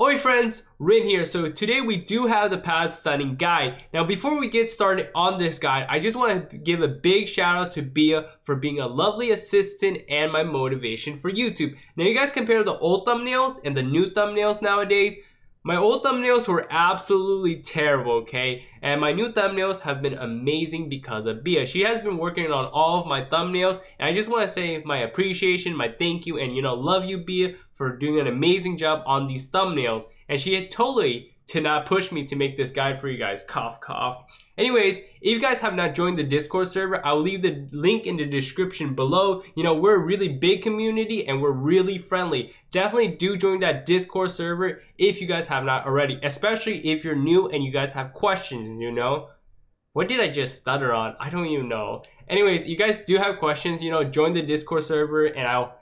Oi friends, Rin here. So today we do have the pallet stunning guide. Now before we get started on this guide, I just want to give a big shout out to Bia for being a lovely assistant and my motivation for YouTube. Now you guys compare the old thumbnails and the new thumbnails nowadays. My old thumbnails were absolutely terrible, okay? And my new thumbnails have been amazing because of Bia. She has been working on all of my thumbnails, and I just want to say my appreciation, my thank you, and love you, Bia, for doing an amazing job on these thumbnails. And she had totally to not push me to make this guide for you guys. Cough, cough. Anyways, if you guys have not joined the Discord server, I'll leave the link in the description below. We're a really big community and we're really friendly. Definitely do join that Discord server if you guys have not already, especially if you're new and you guys have questions, What did I just stutter on? I don't even know. Anyways, you guys do have questions, join the Discord server and I'll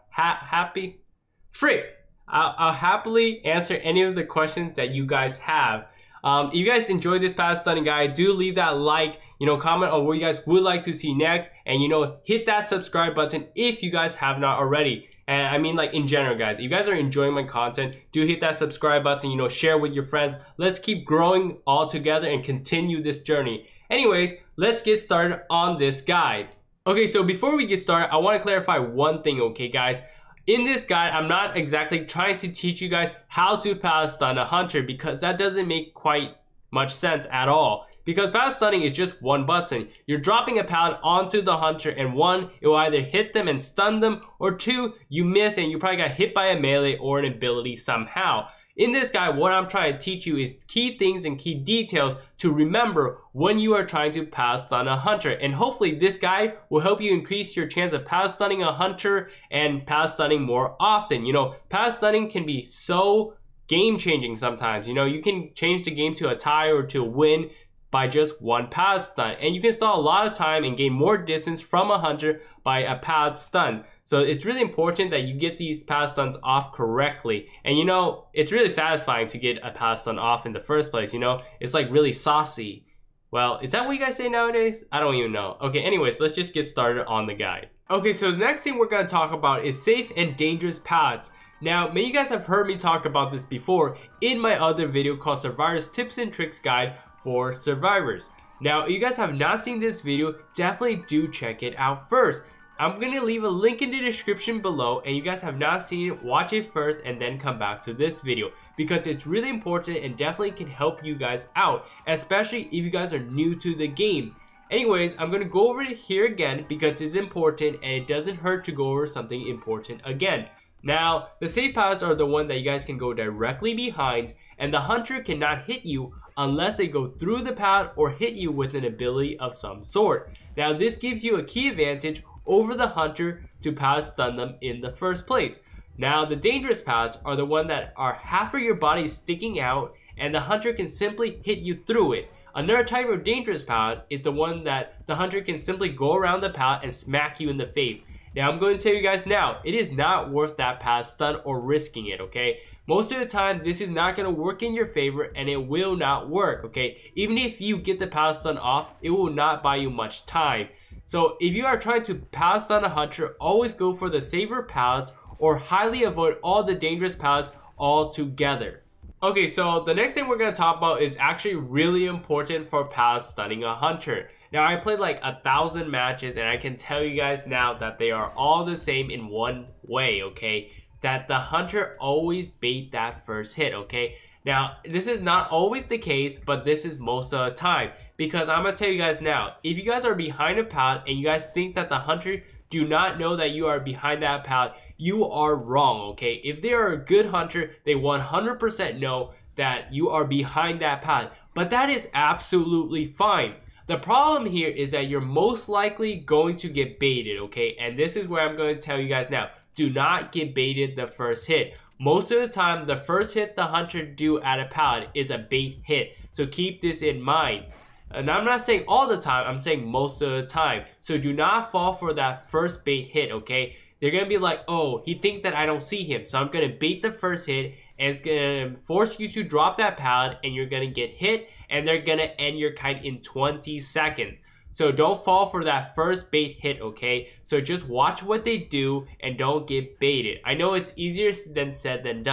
I'll happily answer any of the questions that you guys have. If you guys enjoyed this pallet stunning guide, do leave that like, comment on what you guys would like to see next, and hit that subscribe button if you guys have not already. And I mean, like, in general, guys, if you guys are enjoying my content, do hit that subscribe button, share with your friends. Let's keep growing all together and continue this journey. Anyways, let's get started on this guide. Okay, so before we get started, I want to clarify one thing, okay, guys? In this guide, I'm not exactly trying to teach you guys how to pallet stun a hunter, because that doesn't make quite much sense at all. Because pallet stunning is just one button. You're dropping a pallet onto the hunter, and one, it will either hit them and stun them, or two, you miss and you probably got hit by a melee or an ability somehow. In this guide, what I'm trying to teach you is key things and key details to remember when you are trying to pallet stun a hunter. And hopefully this guide will help you increase your chance of pallet stunning a hunter and pallet stunning more often. Pallet stunning can be so game changing sometimes. You can change the game to a tie or to a win by just one pallet stun. And you can stall a lot of time and gain more distance from a hunter by a pallet stun. So it's really important that you get these pallet stuns off correctly. And it's really satisfying to get a pallet stun off in the first place, It's like really saucy. Well, is that what you guys say nowadays? I don't even know. Okay, anyways, let's just get started on the guide. Okay, so the next thing we're gonna talk about is safe and dangerous pallets. Now, many of you guys have heard me talk about this before in my other video called Survivor's Tips and Tricks Guide for Survivors. Now, if you guys have not seen this video, definitely do check it out first. I'm going to leave a link in the description below, and you guys have not seen it, watch it first and then come back to this video, because it's really important and definitely can help you guys out, especially if you guys are new to the game. Anyways, I'm going to go over it here again because it's important and it doesn't hurt to go over something important again. Now, the safe pallets are the one that you guys can go directly behind, and the hunter cannot hit you unless they go through the pallet or hit you with an ability of some sort. Now, this gives you a key advantage over the hunter to pallet stun them in the first place. Now, the dangerous pallets are the one that are half of your body sticking out and the hunter can simply hit you through it. Another type of dangerous pallet is the one that the hunter can simply go around the pallet and smack you in the face. Now, I'm going to tell you guys now, it is not worth that pallet stun or risking it, okay? Most of the time, this is not going to work in your favor and it will not work, okay? Even if you get the pallet stun off, it will not buy you much time. So if you are trying to pallet stun a hunter, always go for the safer pallets or highly avoid all the dangerous pallets altogether. Okay, so the next thing we're going to talk about is actually really important for pallet stunning a hunter. Now, I played like 1,000 matches and I can tell you guys now that they are all the same in one way, okay? That the hunter always bait that first hit, okay? Now, this is not always the case, but this is most of the time. Because I'm going to tell you guys now, if you guys are behind a pallet and you guys think that the hunter do not know that you are behind that pallet, you are wrong, okay? If they are a good hunter, they 100% know that you are behind that pallet. But that is absolutely fine. The problem here is that you're most likely going to get baited, okay? And this is where I'm going to tell you guys now. Do not get baited the first hit. Most of the time, the first hit the hunter do at a pallet is a bait hit. So keep this in mind. And I'm not saying all the time, I'm saying most of the time. So do not fall for that first bait hit, okay? They're going to be like, oh, he thinks that I don't see him. So I'm going to bait the first hit and it's going to force you to drop that pallet and you're going to get hit and they're going to end your kite in 20 seconds. So don't fall for that first bait hit, okay? So just watch what they do and don't get baited. I know it's easier than said than done,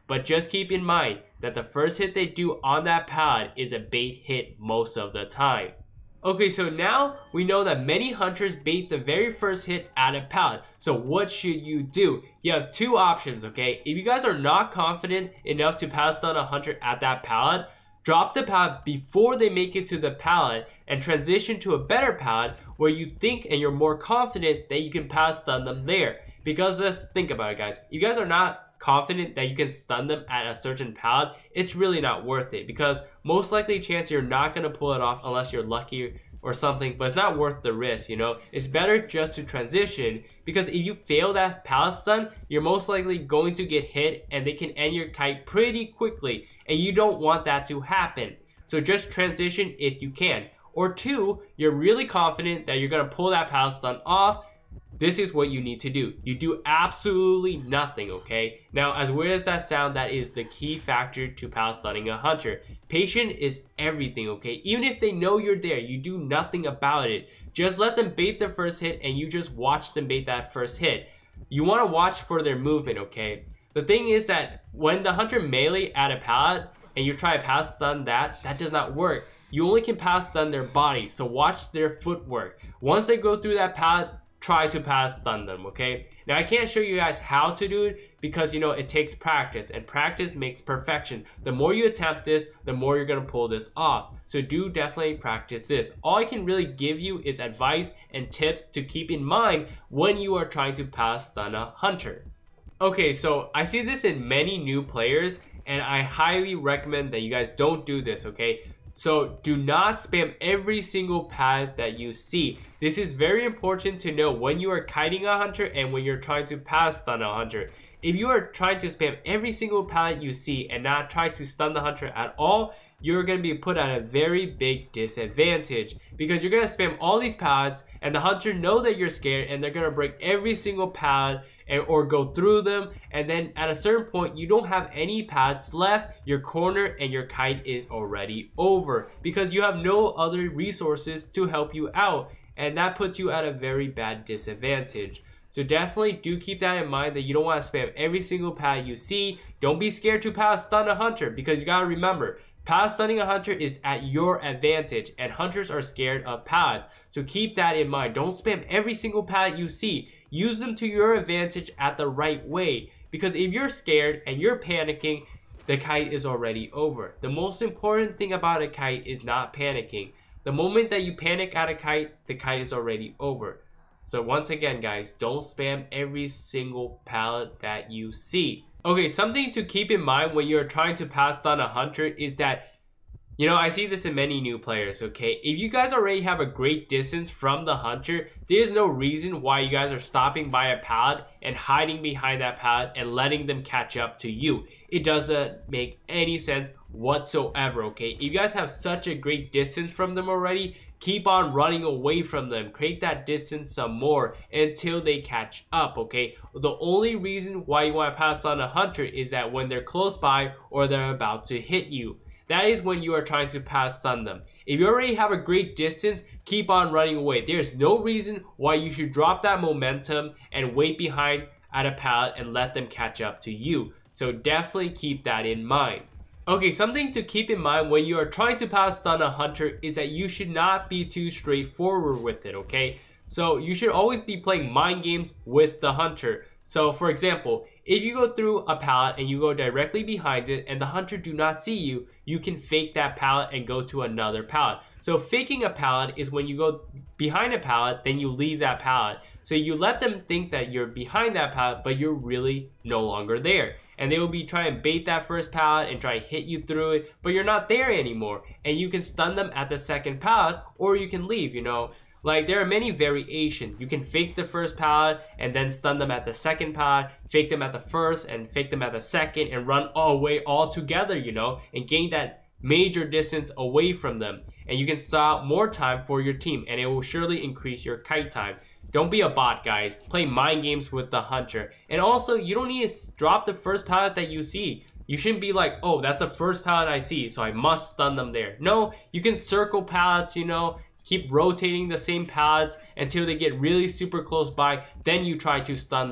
but just keep in mind that the first hit they do on that pallet is a bait hit most of the time. Okay, so now we know that many hunters bait the very first hit at a pallet. So what should you do? You have two options, okay? If you guys are not confident enough to pass stun a hunter at that pallet, drop the pallet before they make it to the pallet and transition to a better pallet where you think and you're more confident that you can pass stun them there. Because let's think about it, guys. If you guys are not confident that you can stun them at a certain pallet, it's really not worth it, because most likely chance you're not going to pull it off unless you're lucky or something, but it's not worth the risk, you know. It's better just to transition, because if you fail that pallet stun, you're most likely going to get hit and they can end your kite pretty quickly, and you don't want that to happen. So just transition if you can. Or two, you're really confident that you're going to pull that pallet stun off. This is what you need to do. You do absolutely nothing, okay? Now, as weird as that sounds, that is the key factor to pallet stunning a hunter. Patience is everything, okay? Even if they know you're there, you do nothing about it. Just let them bait the first hit and you just watch them bait that first hit. You want to watch for their movement, okay? The thing is that when the hunter melee at a pallet and you try to pass stun that does not work. You only can pass stun their body, so watch their footwork. Once they go through that pallet, try to pass stun them, okay? Now I can't show you guys how to do it because, you know, it takes practice, and practice makes perfection. The more you attempt this, the more you're gonna pull this off. So do definitely practice this. All I can really give you is advice and tips to keep in mind when you are trying to pass stun a hunter. Okay, so I see this in many new players, and I highly recommend that you guys don't do this, okay? So do not spam every single pallet that you see. This is very important to know when you are kiting a hunter and when you're trying to pass stun a hunter. If you are trying to spam every single pallet you see and not try to stun the hunter at all, you're going to be put at a very big disadvantage, because you're going to spam all these pallets and the hunter know that you're scared and they're going to break every single pallet or go through them, and then at a certain point you don't have any pallets left, your corner and your kite is already over because you have no other resources to help you out, and that puts you at a very bad disadvantage. So definitely do keep that in mind, that you don't want to spam every single pallet you see. Don't be scared to pass stun a hunter, because you gotta remember, pallet stunning a hunter is at your advantage and hunters are scared of pallets. So keep that in mind. Don't spam every single pallet you see. Use them to your advantage at the right way, because if you're scared and you're panicking, the kite is already over. The most important thing about a kite is not panicking. The moment that you panic at a kite, the kite is already over. So once again, guys, don't spam every single pallet that you see. Okay, something to keep in mind when you're trying to pass stun a hunter is that, you know, I see this in many new players, okay? If you guys already have a great distance from the hunter, there's no reason why you guys are stopping by a pallet and hiding behind that pallet and letting them catch up to you. It doesn't make any sense whatsoever, okay? If you guys have such a great distance from them already, keep on running away from them. Create that distance some more until they catch up, okay? The only reason why you want to pass on a hunter is that when they're close by or they're about to hit you. That is when you are trying to pass stun them. If you already have a great distance, keep on running away. There's no reason why you should drop that momentum and wait behind at a pallet and let them catch up to you. So definitely keep that in mind. Okay, something to keep in mind when you are trying to pass stun a hunter is that you should not be too straightforward with it, okay? So you should always be playing mind games with the hunter. So for example, if you go through a pallet and you go directly behind it and the hunter do not see you, you can fake that pallet and go to another pallet. So faking a pallet is when you go behind a pallet, then you leave that pallet. So you let them think that you're behind that pallet, but you're really no longer there. And they will be trying to bait that first pallet and try to hit you through it, but you're not there anymore. And you can stun them at the second pallet, or you can leave, you know. Like, there are many variations. You can fake the first pallet and then stun them at the second pallet, fake them at the first and fake them at the second, and run away all together, you know, and gain that major distance away from them. And you can stall more time for your team, and it will surely increase your kite time. Don't be a bot, guys. Play mind games with the hunter. And also, you don't need to drop the first pallet that you see. You shouldn't be like, oh, that's the first pallet I see, so I must stun them there. No, you can circle pallets, you know, keep rotating the same pallets until they get really super close by, then you try to stun them.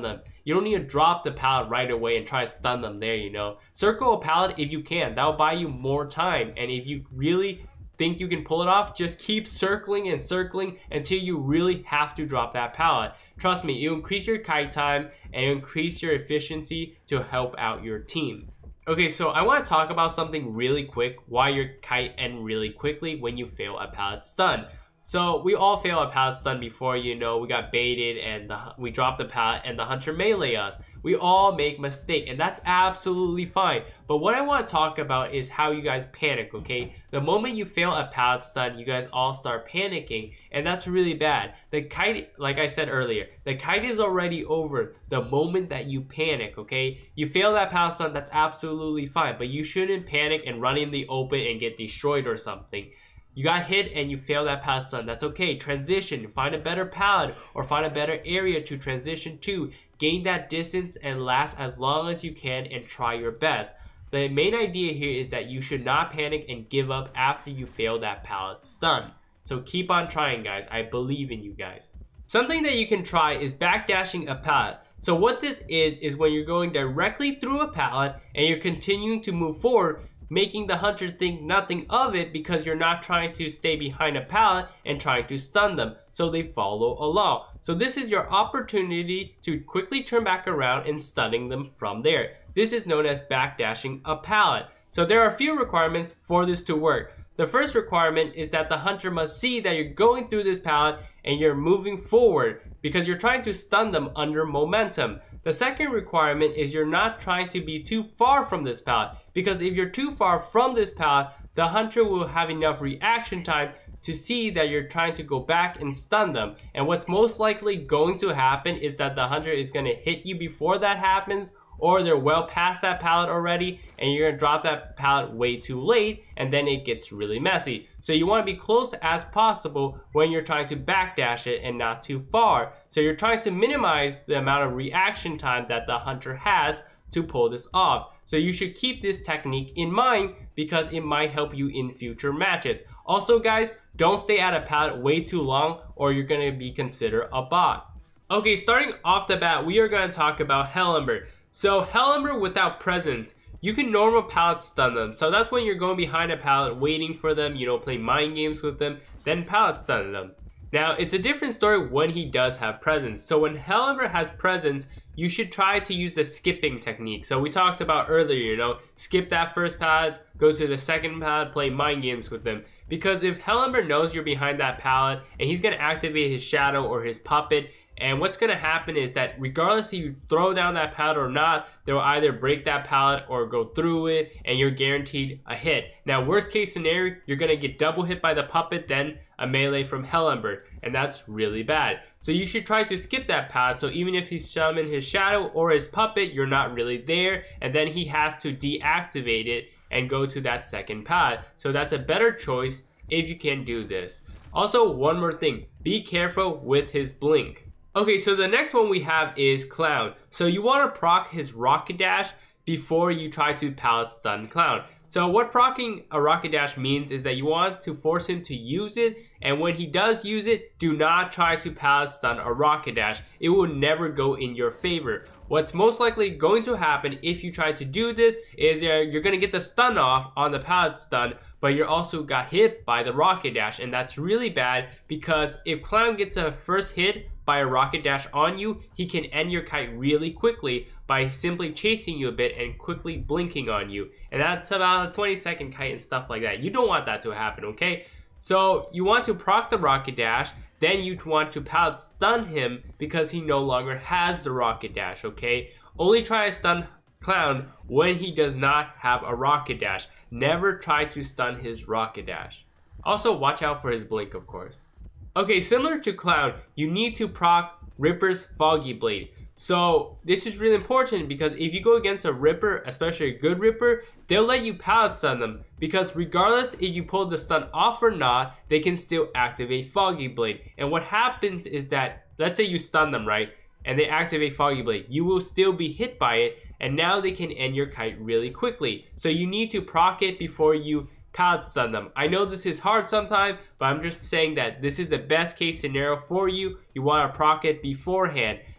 you don't need to drop the pallet right away and try to stun them there, you know. Circle a pallet if you can. That'll buy you more time. And if you really think you can pull it off, just keep circling and circling until you really have to drop that pallet. Trust me, it'll increase your kite time and increase your efficiency to help out your team. Okay, so I want to talk about something really quick, why your kite end really quickly when you fail a pallet stun. So we all fail a pallet stun before, you know, we got baited and we dropped the pallet and the hunter melee us. We all make mistakes and that's absolutely fine. But what I want to talk about is how you guys panic, okay? The moment you fail a pallet stun, you guys all start panicking and that's really bad. The kite, like I said earlier, the kite is already over the moment that you panic, okay? You fail that pallet stun, that's absolutely fine, but you shouldn't panic and run in the open and get destroyed or something. You got hit and you failed that pallet stun. That's okay. Transition. Find a better pallet or find a better area to transition to. Gain that distance and last as long as you can and try your best. The main idea here is that you should not panic and give up after you fail that pallet stun. So keep on trying, guys. I believe in you guys. Something that you can try is backdashing a pallet. So what this is when you're going directly through a pallet and you're continuing to move forward, making the hunter think nothing of it because you're not trying to stay behind a pallet and trying to stun them, so they follow along. So this is your opportunity to quickly turn back around and stunning them from there. This is known as backdashing a pallet. So there are a few requirements for this to work. The first requirement is that the hunter must see that you're going through this pallet and you're moving forward because you're trying to stun them under momentum. The second requirement is you're not trying to be too far from this pallet, because if you're too far from this pallet, the hunter will have enough reaction time to see that you're trying to go back and stun them. And what's most likely going to happen is that the hunter is going to hit you before that happens, or they're well past that pallet already and you're gonna drop that pallet way too late and then it gets really messy. So you wanna be close as possible when you're trying to backdash it and not too far. So you're trying to minimize the amount of reaction time that the hunter has to pull this off. So you should keep this technique in mind because it might help you in future matches. Also guys, don't stay at a pallet way too long or you're gonna be considered a bot. Okay, starting off the bat, we are gonna talk about Hellember. So Hellember without presence, you can normal pallet stun them. So that's when you're going behind a pallet waiting for them, you know, playing mind games with them, then pallet stun them. Now it's a different story when he does have presence. So when Hellember has presence, you should try to use the skipping technique. So we talked about earlier, you know, skip that first pallet, go to the second pallet, play mind games with them. Because if Hellember knows you're behind that pallet and he's gonna activate his shadow or his puppet, and what's going to happen is that regardless if you throw down that pallet or not, they will either break that pallet or go through it and you're guaranteed a hit. Now worst case scenario, you're going to get double hit by the puppet, then a melee from Hellember, and that's really bad. So you should try to skip that pallet, so even if he's summoned his shadow or his puppet, you're not really there, and then he has to deactivate it and go to that second pallet. So that's a better choice if you can do this. Also, one more thing, be careful with his blink. Okay, so the next one we have is Clown. So you want to proc his Rocket Dash before you try to pallet stun Clown. So what proccing a Rocket Dash means is that you want to force him to use it, and when he does use it, do not try to pallet stun a Rocket Dash. It will never go in your favor. What's most likely going to happen if you try to do this is you're going to get the stun off on the pallet stun, but you're also got hit by the Rocket Dash, and that's really bad because if Clown gets a first hit by a Rocket Dash on you, he can end your kite really quickly by simply chasing you a bit and quickly blinking on you. And that's about a 20-second kite and stuff like that. You don't want that to happen, okay? So you want to proc the Rocket Dash, then you want to pallet stun him because he no longer has the Rocket Dash, okay? Only try to stun Clown when he does not have a Rocket Dash. Never try to stun his Rocket Dash. Also watch out for his blink, of course. Okay, similar to Clown, you need to proc Ripper's Foggy Blade. So this is really important because if you go against a Ripper, especially a good Ripper, they'll let you pallet stun them because regardless if you pull the stun off or not, they can still activate Foggy Blade. And what happens is that, let's say you stun them, right? And they activate Foggy Blade, you will still be hit by it, and now they can end your kite really quickly. So you need to proc it before you pallet stun them. I know this is hard sometimes, but I'm just saying that this is the best case scenario for you. You want to proc it beforehand.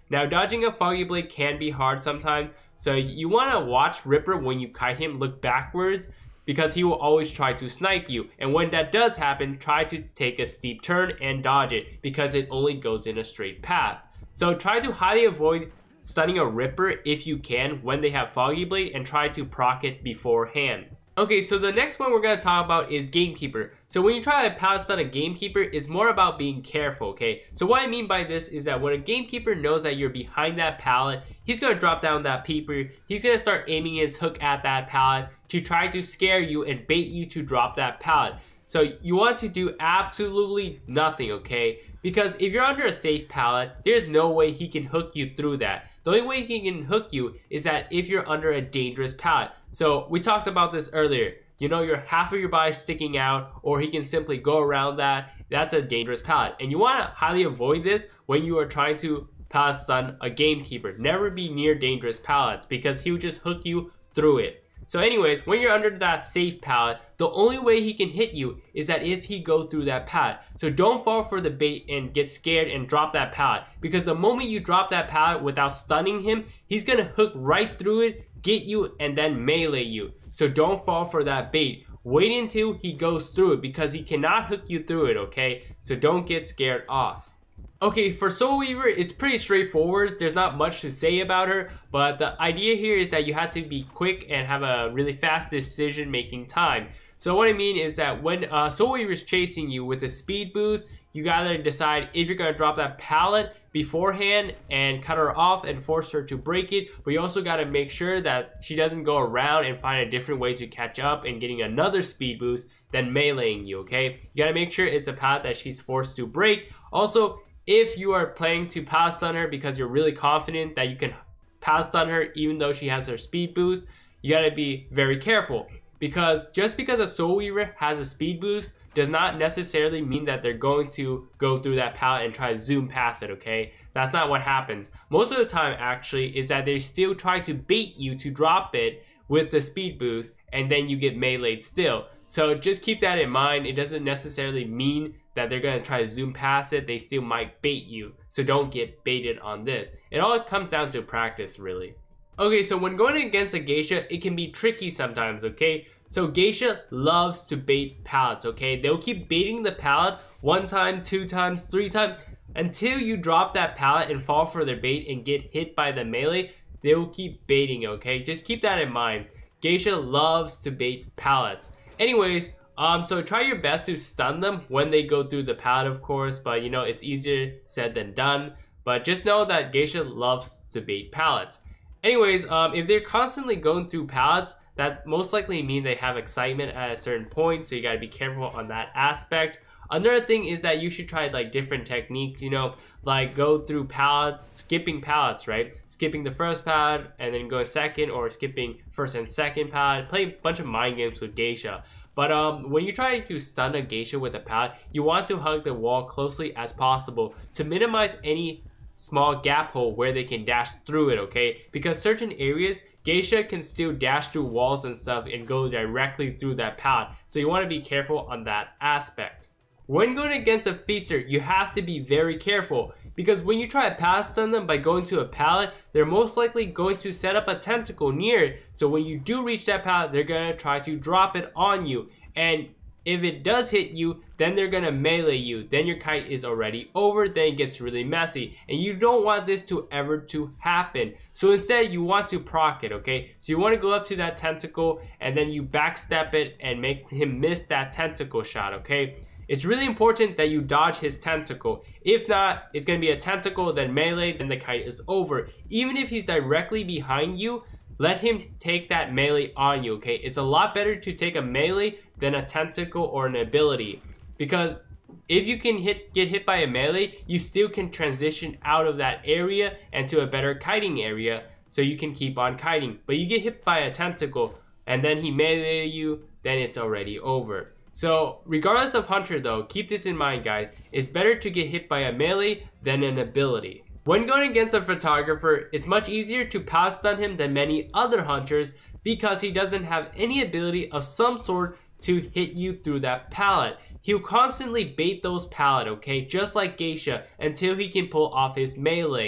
Now, dodging a Foggy Blade can be hard sometimes, so you want to watch Ripper when you kite him look backwards, because he will always try to snipe you. And when that does happen, try to take a steep turn and dodge it, because it only goes in a straight path. So try to highly avoid stunning a Ripper if you can when they have Foggy Blade, and try to proc it beforehand. Okay, so the next one we're going to talk about is Gamekeeper. So when you try to pallet stun a Gamekeeper, it's more about being careful, okay? So what I mean by this is that when a Gamekeeper knows that you're behind that pallet, he's going to drop down that peeper. He's going to start aiming his hook at that pallet to try to scare you and bait you to drop that pallet. So you want to do absolutely nothing, okay? Because if you're under a safe pallet, there's no way he can hook you through that. The only way he can hook you is that if you're under a dangerous pallet. So we talked about this earlier. You know, your half of your body sticking out, or he can simply go around that. That's a dangerous pallet. And you want to highly avoid this when you are trying to pallet stun a Gamekeeper. Never be near dangerous pallets, because he will just hook you through it. So anyways, when you're under that safe pallet, the only way he can hit you is that if he go through that pallet. So don't fall for the bait and get scared and drop that pallet, because the moment you drop that pallet without stunning him, he's gonna hook right through it, get you, and then melee you. So don't fall for that bait. Wait until he goes through it, because he cannot hook you through it, okay? So don't get scared off. Okay, for Soul Weaver, it's pretty straightforward. There's not much to say about her, but the idea here is that you have to be quick and have a really fast decision-making time. So what I mean is that when Soul Weaver is chasing you with a speed boost, you gotta decide if you're gonna drop that pallet beforehand and cut her off and force her to break it, but you also gotta make sure that she doesn't go around and find a different way to catch up and getting another speed boost than meleeing you, okay? You gotta make sure it's a pallet that she's forced to break. Also, if you are planning to pallet stun her because you're really confident that you can pallet stun her even though she has her speed boost, you gotta be very careful, because just because a Soul Weaver has a speed boost does not necessarily mean that they're going to go through that pallet and try to zoom past it, okay? That's not what happens. Most of the time, actually, is that they still try to bait you to drop it with the speed boost, and then you get meleeed still. So just keep that in mind. It doesn't necessarily mean that they're gonna try to zoom past it. They still might bait you, so don't get baited on this. It all comes down to practice, really. Okay, so when going against a Geisha, it can be tricky sometimes, okay? So Geisha loves to bait pallets, okay? They'll keep baiting the pallet 1 time, 2 times, 3 times, until you drop that pallet and fall for their bait and get hit by the melee. They will keep baiting, okay? Just keep that in mind. Geisha loves to bait pallets. Anyways, so try your best to stun them when they go through the pallet, of course, but you know, it's easier said than done. But just know that Geisha loves to bait pallets. Anyways, if they're constantly going through pallets, that most likely mean they have excitement at a certain point, so you gotta be careful on that aspect. Another thing is that you should try like different techniques, you know, like go through pallets, skipping pallets, right? Skipping the first pallet and then going second, or skipping first and second pallet. Play a bunch of mind games with Geisha. But when you try to stun a Geisha with a pallet, you want to hug the wall closely as possible to minimize any small gap hole where they can dash through it, okay? Because certain areas, Geisha can still dash through walls and stuff and go directly through that pallet. So you want to be careful on that aspect. When going against a Feaster, you have to be very careful, because when you try to pallet stun them by going to a pallet, they're most likely going to set up a tentacle near it. So when you do reach that pallet, they're going to try to drop it on you. And if it does hit you, then they're gonna melee you. Then your kite is already over, then it gets really messy. And you don't want this to ever to happen. So instead, you want to proc it, okay? So you want to go up to that tentacle, and then you backstep it and make him miss that tentacle shot, okay? It's really important that you dodge his tentacle. If not, it's gonna be a tentacle, then melee, then the kite is over. Even if he's directly behind you, let him take that melee on you, okay? It's a lot better to take a melee than a tentacle or an ability, because if you can get hit by a melee, you still can transition out of that area and to a better kiting area, so you can keep on kiting. But you get hit by a tentacle and then he melee you, then it's already over. So regardless of hunter though, keep this in mind, guys. It's better to get hit by a melee than an ability. When going against a photographer, it's much easier to pallet stun him than many other hunters, because he doesn't have any ability of some sort to hit you through that pallet. He'll constantly bait those pallet, okay, just like Geisha, until he can pull off his melee.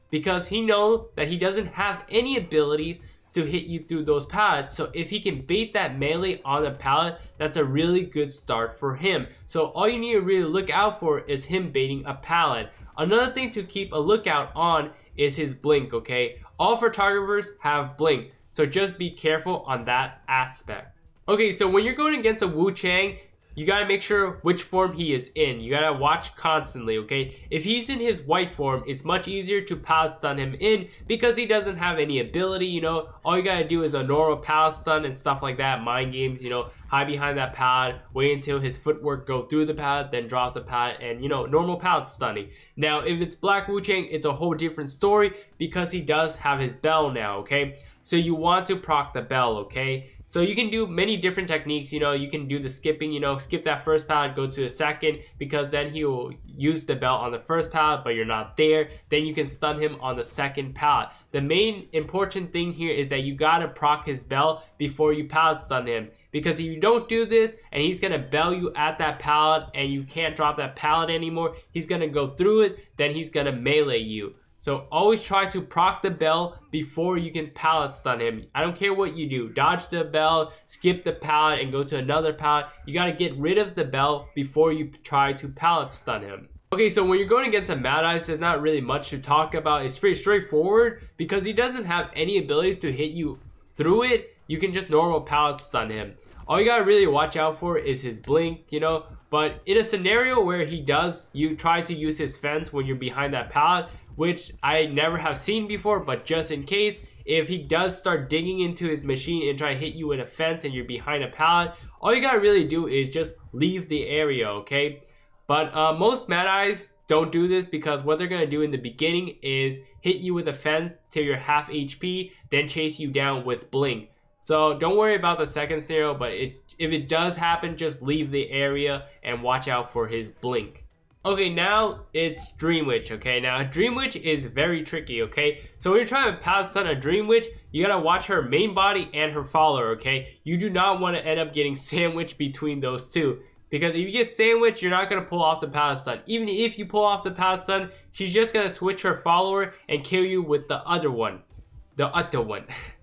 because he knows that he doesn't have any abilities to hit you through those pallets. So if he can bait that melee on the pallet, that's a really good start for him. So all you need to really look out for is him baiting a pallet. Another thing to keep a lookout on is his blink, okay? All photographers have blink, so just be careful on that aspect. Okay, so when you're going against a Wu Chang, you gotta make sure which form he is in. You gotta watch constantly, okay? If he's in his white form, it's much easier to pallet stun him in because he doesn't have any ability, you know? All you gotta do is a normal pallet stun and stuff like that, mind games, you know? Hide behind that pallet, wait until his footwork go through the pallet, then drop the pallet, and you know, normal pallet stunning. Now, if it's Black Wu Chang, it's a whole different story because he does have his bell now, okay? So you want to proc the bell, okay? So you can do many different techniques, you know, you can do the skipping, you know, skip that first pallet, go to the second, because then he will use the bell on the first pallet, but you're not there. Then you can stun him on the second pallet. The main important thing here is that you gotta proc his bell before you pallet stun him. Because if you don't do this, and he's gonna bell you at that pallet, and you can't drop that pallet anymore, he's gonna go through it, then he's gonna melee you. So always try to proc the bell before you can pallet stun him. I don't care what you do. Dodge the bell, skip the pallet, and go to another pallet. You gotta get rid of the bell before you try to pallet stun him. Okay, so when you're going against a Mad Eyes, there's not really much to talk about. It's pretty straightforward because he doesn't have any abilities to hit you through it. You can just normal pallet stun him. All you gotta really watch out for is his blink, you know. But in a scenario where you try to use his fence when you're behind that pallet, which I never have seen before, but just in case, if he does start digging into his machine and try to hit you with a fence and you're behind a pallet, all you gotta really do is just leave the area, okay? But most Mad Eyes don't do this because what they're gonna do in the beginning is hit you with a fence till you're half HP, then chase you down with blink. So don't worry about the second scenario, but if it does happen, just leave the area and watch out for his blink. Okay, now it's Dream Witch, okay? Now, Dream Witch is very tricky, okay? So when you're trying to pass stun a Dream Witch, you gotta watch her main body and her follower, okay? You do not want to end up getting sandwiched between those two. Because if you get sandwiched, you're not gonna pull off the pass stun. Even if you pull off the pass stun, she's just gonna switch her follower and kill you with the other one. The other one.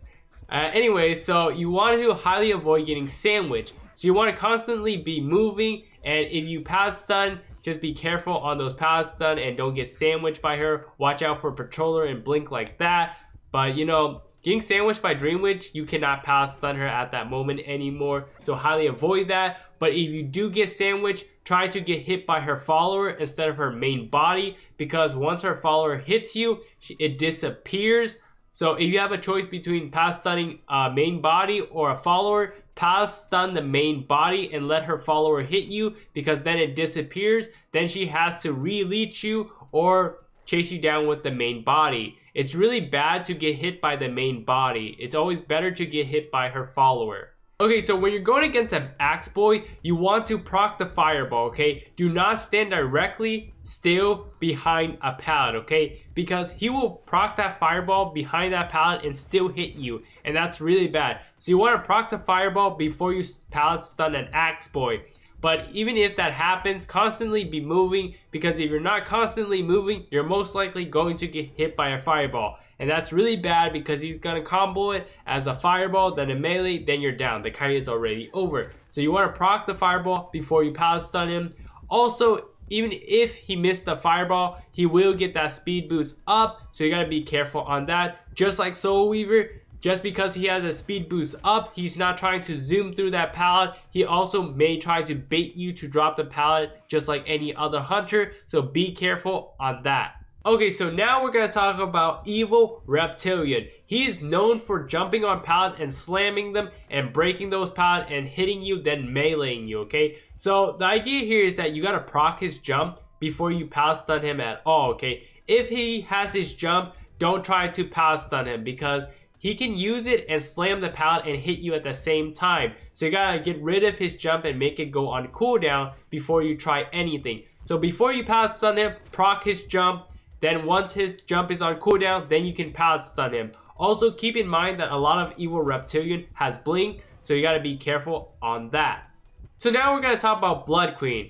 Anyway, so you want to highly avoid getting sandwiched. So you want to constantly be moving, and if you pass stun, just be careful on those pass stun and don't get sandwiched by her. Watch out for Patroller and blink like that. But you know, getting sandwiched by Dream Witch, you cannot pass stun her at that moment anymore. So highly avoid that. But if you do get sandwiched, try to get hit by her follower instead of her main body, because once her follower hits you, it disappears. So if you have a choice between pass stunning a main body or a follower, pass stun the main body and let her follower hit you, because then it disappears. Then she has to re-leech you or chase you down with the main body. It's really bad to get hit by the main body. It's always better to get hit by her follower. Okay, so when you're going against an Axe Boy, you want to proc the fireball, okay? Do not stand directly still behind a pallet, okay? Because he will proc that fireball behind that pallet and still hit you, and that's really bad. So you want to proc the fireball before you pallet stun an Axe Boy. But even if that happens, constantly be moving, because if you're not constantly moving, you're most likely going to get hit by a fireball. And that's really bad because he's going to combo it as a fireball, then a melee, then you're down. The kite is already over. So you want to proc the fireball before you pallet stun him. Also, even if he missed the fireball, he will get that speed boost up. So you got to be careful on that. Just like Soul Weaver, just because he has a speed boost up, he's not trying to zoom through that pallet. He also may try to bait you to drop the pallet just like any other hunter. So be careful on that. Okay, so now we're going to talk about Evil Reptilian. He is known for jumping on pallet and slamming them and breaking those pallets and hitting you, then meleeing you, okay? So the idea here is that you got to proc his jump before you pallet stun him at all, okay? If he has his jump, don't try to pallet stun him because he can use it and slam the pallet and hit you at the same time. So you got to get rid of his jump and make it go on cooldown before you try anything. So before you pallet stun him, proc his jump. Then once his jump is on cooldown, then you can pallet stun him. Also keep in mind that a lot of Evil Reptilian has blink, so you gotta be careful on that. So now we're gonna talk about Blood Queen.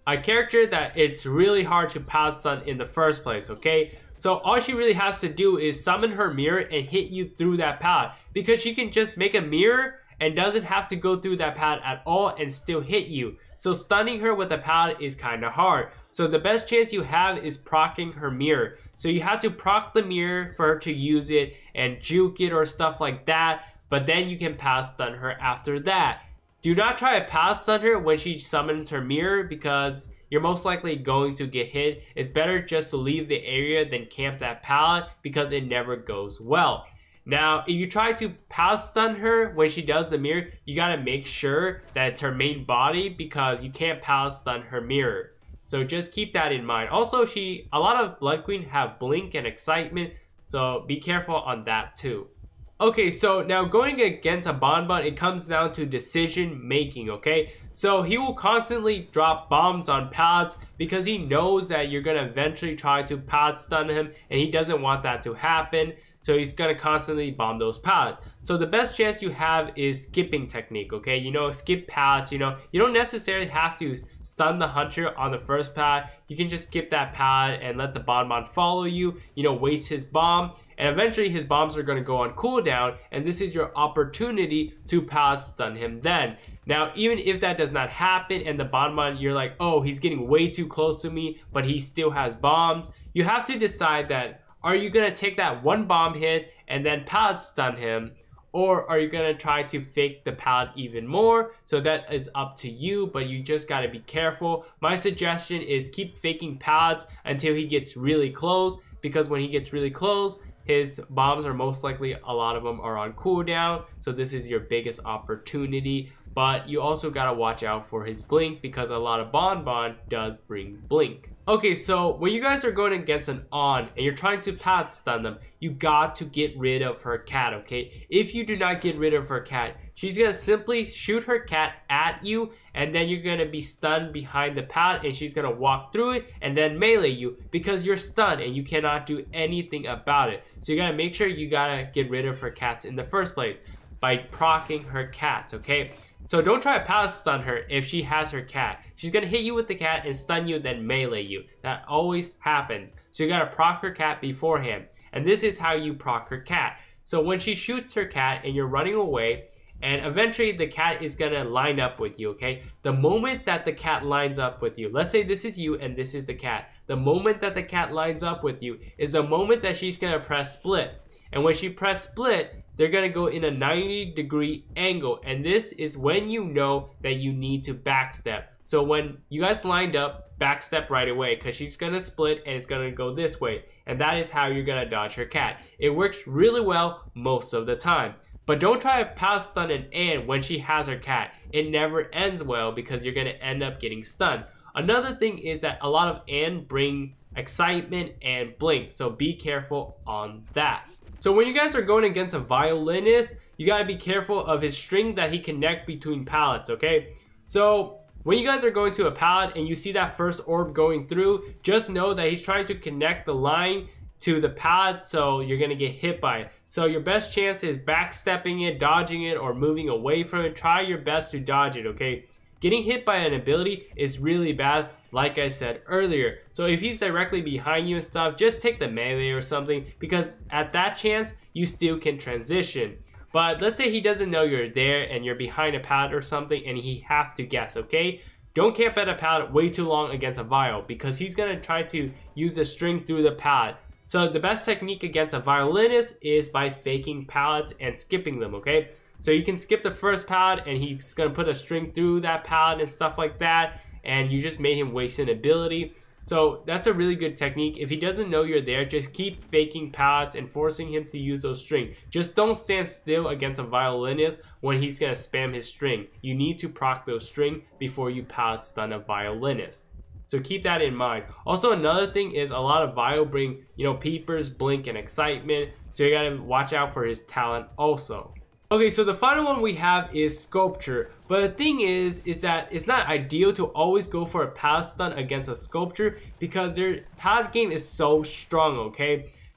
a character that it's really hard to pallet stun in the first place, okay? So all she really has to do is summon her mirror and hit you through that pallet, because she can just make a mirror and doesn't have to go through that pallet at all and still hit you. So stunning her with a pallet is kind of hard. So the best chance you have is proccing her mirror. So you have to proc the mirror for her to use it and juke it or stuff like that, but then you can pallet stun her after that. Do not try to pallet stun her when she summons her mirror, because you're most likely going to get hit. It's better just to leave the area than camp that pallet, because it never goes well. Now, if you try to pallet stun her when she does the mirror, you gotta make sure that it's her main body, because you can't pallet stun her mirror. So just keep that in mind. Also, a lot of Blood Queen have blink and excitement, so be careful on that too. Okay, so now going against a Bonbon, it comes down to decision making, okay? So he will constantly drop bombs on pallets because he knows that you're gonna eventually try to pallet stun him, and he doesn't want that to happen. So he's gonna constantly bomb those pallets. So the best chance you have is skipping technique, okay? You know, skip pallets, you know. You don't necessarily have to stun the hunter on the first pallet. You can just skip that pallet and let the Bonbon follow you, you know, waste his bomb. And eventually his bombs are gonna go on cooldown, and this is your opportunity to pallet stun him then. Now, even if that does not happen and the Bonbon, you're like, oh, he's getting way too close to me, but he still has bombs, you have to decide that, are you gonna take that one bomb hit and then pallet stun him, or are you gonna try to fake the pallet even more? So that is up to you, but you just gotta be careful. My suggestion is keep faking pallets until he gets really close, because when he gets really close, his bombs are most likely, a lot of them are on cooldown, so this is your biggest opportunity. But you also gotta watch out for his blink, because a lot of Bonbon does bring blink. Okay, so when you guys are going against an On and you're trying to pallet stun them, you got to get rid of her cat, okay? If you do not get rid of her cat, she's gonna simply shoot her cat at you, and then you're gonna be stunned behind the pallet, and she's gonna walk through it and then melee you, because you're stunned and you cannot do anything about it. So you gotta make sure you gotta get rid of her cats in the first place by proccing her cats, okay? So don't try to pallet stun her if she has her cat. She's gonna hit you with the cat and stun you, then melee you. That always happens. So you gotta proc her cat beforehand. And this is how you proc her cat. So when she shoots her cat and you're running away, and eventually the cat is gonna line up with you, okay? The moment that the cat lines up with you, let's say this is you and this is the cat. The moment that the cat lines up with you is the moment that she's gonna press split. And when she press split, they're gonna go in a 90-degree angle, and this is when you know that you need to backstep. So when you guys lined up, backstep right away, because she's gonna split and it's gonna go this way, and that is how you're gonna dodge her cat. It works really well most of the time. But don't try to pallet stun an Ann when she has her cat. It never ends well, because you're gonna end up getting stunned. Another thing is that a lot of Ann bring excitement and blink, so be careful on that. So when you guys are going against a violinist, you gotta be careful of his string that he connect between pallets, okay? So when you guys are going to a pallet and you see that first orb going through, just know that he's trying to connect the line to the pallet, so you're gonna get hit by it. So your best chance is backstepping it, dodging it, or moving away from it. Try your best to dodge it, okay? Getting hit by an ability is really bad, like I said earlier. So if he's directly behind you and stuff, just take the melee or something, because at that chance, you still can transition. But let's say he doesn't know you're there and you're behind a pallet or something and he have to guess, okay? Don't camp at a pallet way too long against a viol, because he's gonna try to use a string through the pallet. So the best technique against a violinist is by faking pallets and skipping them, okay? So you can skip the first pallet and he's gonna put a string through that pallet and stuff like that, and you just made him waste an ability. So that's a really good technique. If he doesn't know you're there, just keep faking pallets and forcing him to use those string. Just don't stand still against a violinist when he's gonna spam his string. You need to proc those string before you pallet stun a violinist. So keep that in mind. Also, another thing is a lot of viol bring, you know, peepers, blink, and excitement. So you gotta watch out for his talent also. Okay, so the final one we have is Sculpture. But the thing is that it's not ideal to always go for a pallet stun against a Sculpture, because their pallet game is so strong, okay?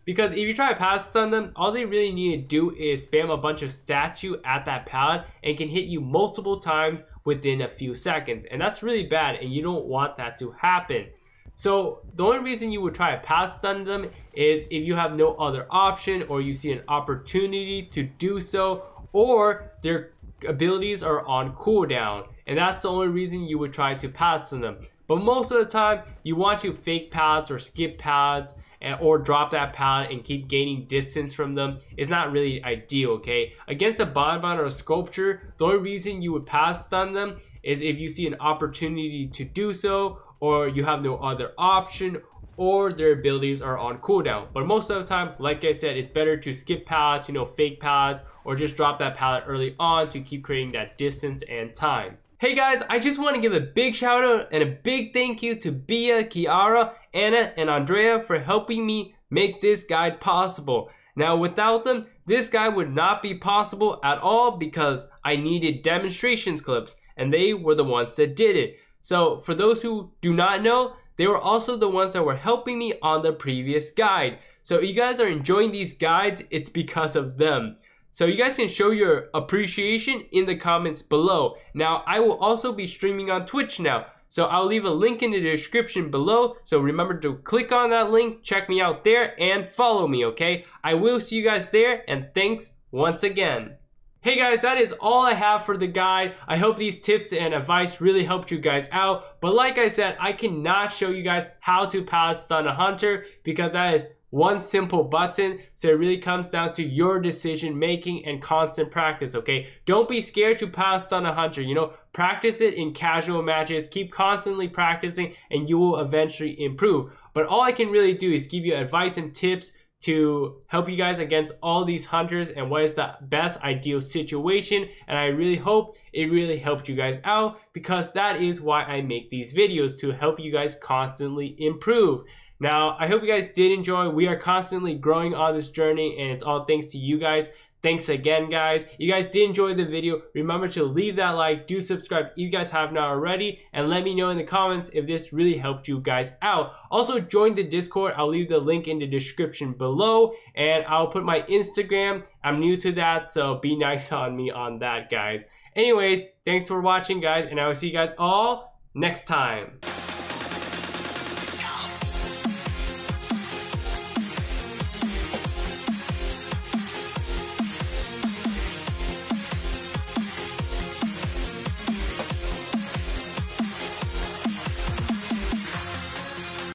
Because if you try to pass stun them, all they really need to do is spam a bunch of statue at that pallet and can hit you multiple times within a few seconds. And that's really bad, and you don't want that to happen. So the only reason you would try to pass stun them is if you have no other option, or you see an opportunity to do so, or their abilities are on cooldown, and that's the only reason you would try to pass stun them. But most of the time, you want to fake pallets or skip pallets, or drop that pallet and keep gaining distance from them. Is not really ideal, okay? Against a bonbon or a sculpture, the only reason you would pass stun them is if you see an opportunity to do so, or you have no other option, or their abilities are on cooldown. But most of the time, like I said, it's better to skip pallets, fake pallets, or just drop that pallet early on to keep creating that distance and time. Hey guys, I just want to give a big shout out and a big thank you to Bia, Chiara, Anna, and Andrea for helping me make this guide possible. Now without them, this guide would not be possible at all because I needed demonstrations clips, and they were the ones that did it. So for those who do not know, they were also the ones that were helping me on the previous guide. So if you guys are enjoying these guides, it's because of them. So you guys can show your appreciation in the comments below. Now, I will also be streaming on Twitch now. So I'll leave a link in the description below. So remember to click on that link, check me out there, and follow me, okay? I will see you guys there, and thanks once again. Hey guys, that is all I have for the guide. I hope these tips and advice really helped you guys out. But like I said, I cannot show you guys how to pass stun a hunter because that is one simple button. So it really comes down to your decision making and constant practice, okay? Don't be scared to pass stun a hunter, practice it in casual matches, keep constantly practicing, and you will eventually improve. But all I can really do is give you advice and tips to help you guys against all these hunters and what is the best ideal situation. And I really hope it really helped you guys out, because that is why I make these videos, to help you guys constantly improve. Now, I hope you guys did enjoy. We are constantly growing on this journey, and it's all thanks to you guys. Thanks again, guys. If you guys did enjoy the video, remember to leave that like, do subscribe if you guys have not already, and let me know in the comments if this really helped you guys out. Also, join the Discord. I'll leave the link in the description below, and I'll put my Instagram. I'm new to that, so be nice on me on that, guys. Anyways, thanks for watching, guys, and I will see you guys all next time.